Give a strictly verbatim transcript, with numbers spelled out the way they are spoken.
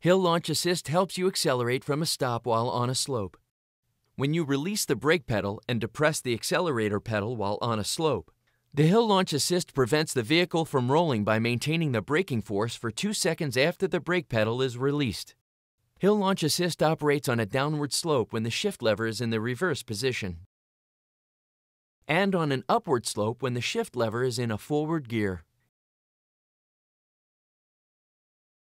Hill Launch Assist helps you accelerate from a stop while on a slope. When you release the brake pedal and depress the accelerator pedal while on a slope, the Hill Launch Assist prevents the vehicle from rolling by maintaining the braking force for two seconds after the brake pedal is released. Hill Launch Assist operates on a downward slope when the shift lever is in the reverse position, and on an upward slope when the shift lever is in a forward gear.